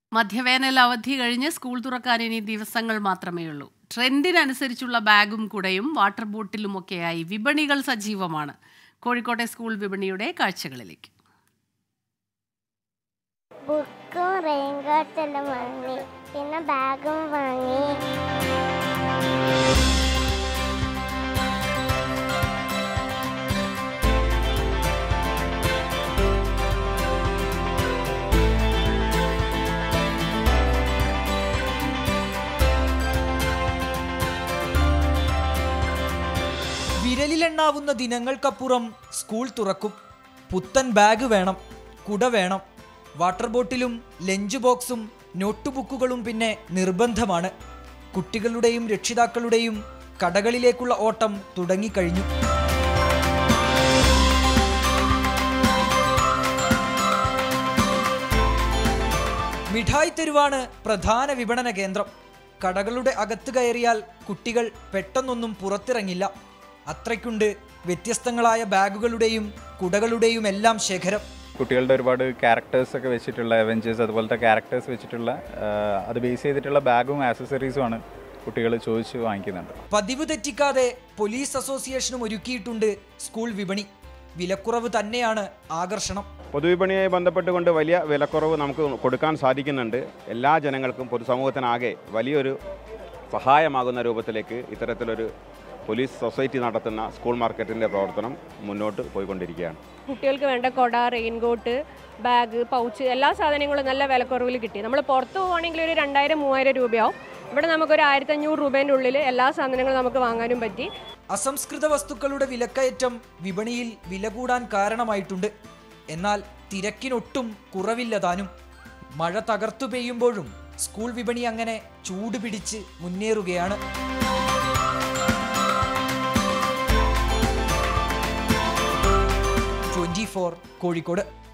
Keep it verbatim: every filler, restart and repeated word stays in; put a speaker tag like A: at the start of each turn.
A: മധ്യവേനൽ അവധി കഴിഞ്ഞ് സ്കൂൾ തുറക്കാൻ ഇനി ദിവസങ്ങൾ മാത്രമേയുള്ളൂ. ട്രെൻഡിനനുസരിച്ചുള്ള ബാഗും കുടയും വാട്ടർ ബോട്ടിലുമൊക്കെയായി വിപണികൾ സജീവമാണ്. കോഴിക്കോട്ടെ സ്കൂൾ വിപണിയുടെ കാഴ്ചകളിലേക്ക്.
B: ബുക്കും റെയിൻകോട്ടെല്ലാം വാങ്ങി, പിന്നെ ബാഗും വാങ്ങി.
C: വിരലിലെണ്ണാവുന്ന ദിനങ്ങൾക്കപ്പുറം സ്കൂൾ തുറക്കും. പുത്തൻ ബാഗ് വേണം, കുട വേണം. വാട്ടർ ബോട്ടിലും ലഞ്ച് ബോക്സും നോട്ട് ബുക്കുകളും പിന്നെ നിർബന്ധമാണ്. കുട്ടികളുടെയും രക്ഷിതാക്കളുടെയും കടകളിലേക്കുള്ള ഓട്ടം തുടങ്ങിക്കഴിഞ്ഞു. മിഠായി തെരുവാണ് പ്രധാന വിപണന കേന്ദ്രം. കടകളുടെ അകത്ത് കയറിയാൽ കുട്ടികൾ പെട്ടെന്നൊന്നും പുറത്തിറങ്ങില്ല. അത്രയ്ക്കുണ്ട് വ്യത്യസ്തങ്ങളായ ബാഗുകളുടെയും കുടകളുടെയും എല്ലാം ശേഖരം.
D: കുട്ടികളുടെ ഒരുപാട് ക്യാരക്ടേഴ്സ് ഒക്കെ വെച്ചിട്ടുള്ള അവഞ്ചേഴ്സ് അതുപോലത്തെ ക്യാരക്ടേഴ്സ് വെച്ചിട്ടുള്ള അത് ബേസ് ചെയ്തിട്ടുള്ള ബാഗും ആക്സസറീസുമാണ് കുട്ടികൾ ചോദിച്ച് വാങ്ങിക്കുന്നുണ്ട്.
C: പതിവ് തെറ്റിക്കാതെ പോലീസ് അസോസിയേഷനും ഒരുക്കിയിട്ടുണ്ട് സ്കൂൾ വിപണി. വിലക്കുറവ് തന്നെയാണ് ആകർഷണം.
E: പൊതുവിപണിയുമായി ബന്ധപ്പെട്ടുകൊണ്ട് വലിയ വിലക്കുറവ് നമുക്ക് കൊടുക്കാൻ സാധിക്കുന്നുണ്ട്. എല്ലാ ജനങ്ങൾക്കും പൊതുസമൂഹത്തിനാകെ വലിയൊരു സഹായമാകുന്ന രൂപത്തിലേക്ക് ഇത്തരത്തിലൊരു പോലീസ് സൊസൈറ്റി നടത്തുന്ന സ്കൂൾ മാർക്കറ്റിൻ്റെ പ്രവർത്തനം മുന്നോട്ട് പോയിക്കൊണ്ടിരിക്കുകയാണ്.
F: കുട്ടികൾക്ക് വേണ്ട കൊട, റെയിൻകോട്ട്, ബാഗ്, പൗച്ച് എല്ലാ സാധനങ്ങളും നല്ല വിലക്കുറവിൽ കിട്ടി. നമ്മൾ പുറത്ത് പോവുകയാണെങ്കിൽ ഒരു രണ്ടായിരം മൂവായിരം രൂപയാവും. ഇവിടെ നമുക്കൊരു ആയിരത്തി അഞ്ഞൂറ് രൂപേൻ്റെ ഉള്ളിൽ എല്ലാ സാധനങ്ങളും നമുക്ക് വാങ്ങാനും പറ്റി.
C: അസംസ്കൃത വസ്തുക്കളുടെ വിലക്കയറ്റം വിപണിയിൽ വില കൂടാൻ കാരണമായിട്ടുണ്ട്. എന്നാൽ തിരക്കിനൊട്ടും കുറവില്ല താനും. മഴ തകർത്തു പെയ്യുമ്പോഴും സ്കൂൾ വിപണി അങ്ങനെ ചൂടുപിടിച്ച് മുന്നേറുകയാണ്. Twenty four Kozhikode.